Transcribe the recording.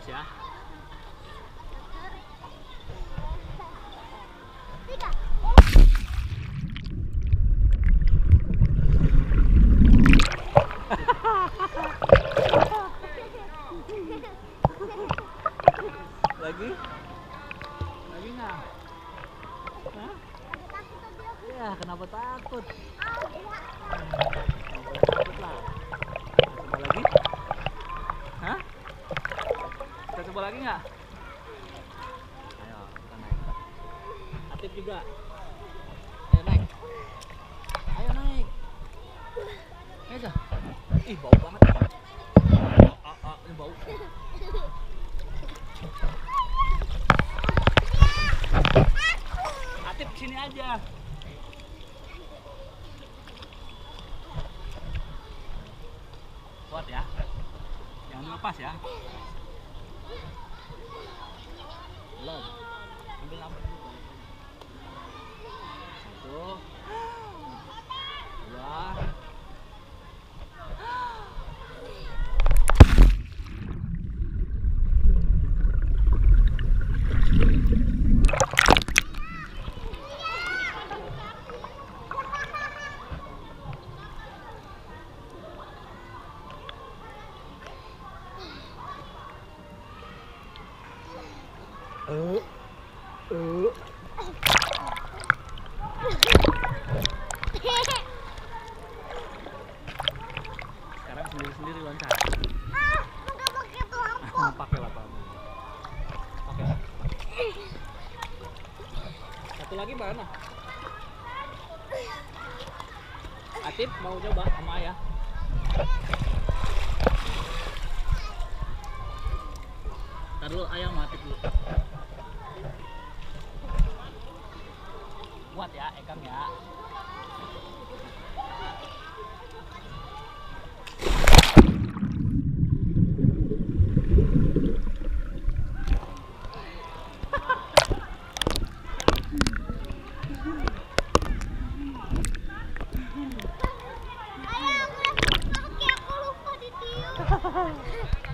lepas ya. Lagi? Lagi nggak? Hah? Ya, kenapa takut? Takut lah. Coba lagi? Hah? Kita coba lagi nggak? Ayo, kita naik. Atif juga. Ayo naik. Ayo naik. Ayo. Ih, bau banget. Ini bau. Atif sini aja. Kuat ya. Jangan lepas ya. Belum. Ambil lampu dulu. 1 2 Sekarang sendiri-sendiri loncat. Enggak pakai lampu. Pakai lah kamu. Pakai. Satu lagi mana? Atif mau coba sama ayah. Ntar dulu ayah sama Atif dulu. Kuat ya, Ekang ya. Ayah, aku lupa ditiup.